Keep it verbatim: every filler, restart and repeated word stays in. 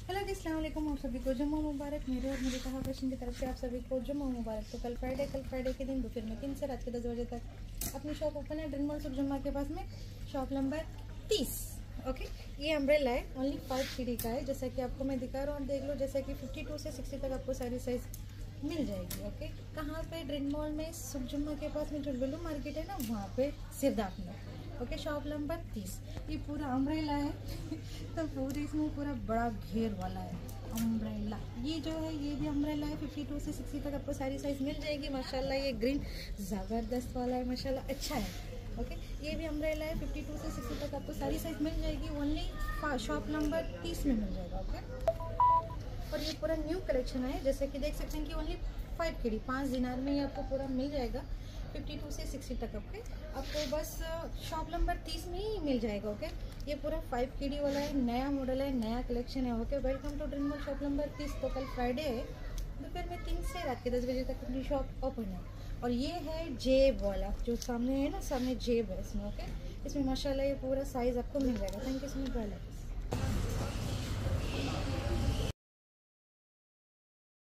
Hello जी, अस्सलाम वालेकुम। आप सभी को जुम्मा मुबारक। मेरे और मेरे कहा फैशन की तरफ से आप सभी को जुम्मा मुबारक। तो कल फ्राइडे कल फ्राइडे के दिन दोपहर में तीन से रात के दस बजे तक अपनी शॉप ओपन है ड्रीम मॉल सुख जुम्मा के पास में, शॉप नंबर तीस। ओके, ये अम्ब्रेला है, ओनली फाइव सीढ़ी का है, जैसा कि आपको मैं दिखा रहा हूँ। देख लो, जैसा कि फिफ्टी टू से सिक्सटी तक आपको सारी साइज मिल जाएगी। ओके, कहाँ पे? ड्रीम मॉल में सुख जुम्मा के पास में जो लुलु मार्केट है ना, वहाँ पे सिरदाप में। ओके, शॉप नंबर तीस। ये पूरा अम्ब्रेला है तो पूरे इसमें पूरा बड़ा घेर वाला है अम्ब्रेला। ये जो है ये भी अम्ब्रेला है, फिफ्टी टू से सिक्सटी तक आपको सारी साइज मिल जाएगी। माशाल्लाह ये ग्रीन ज़बरदस्त वाला है, माशाल्लाह अच्छा है। ओके, ये भी अम्ब्रेला है, फिफ्टी टू से सिक्सटी तक आपको सारी साइज मिल जाएगी। ओनली शॉप नंबर तीस में मिल जाएगा। ओके, और ये पूरा न्यू कलेक्शन है, जैसे कि देख सकते हैं कि ओनली फाइव के डी पाँच दिनार में ये आपको पूरा मिल जाएगा। फिफ्टी टू से सिक्सटी तक आपके आपको बस शॉप नंबर तीस में ही मिल जाएगा। ओके, ये पूरा फाइव के डी वाला है, नया मॉडल है, नया कलेक्शन है। Okay, welcome to dream mall shop number तीस। तो कल फ्राइडे है, दोपहर में तीन से रात के दस बजे तक अपनी शॉप ओपन है। और ये है जेब वाला, जो सामने है ना, सामने जेब है इसमें। ओके, इसमें माशाल्लाह ये पूरा साइज आपको मिल जाएगा। Thank you so much.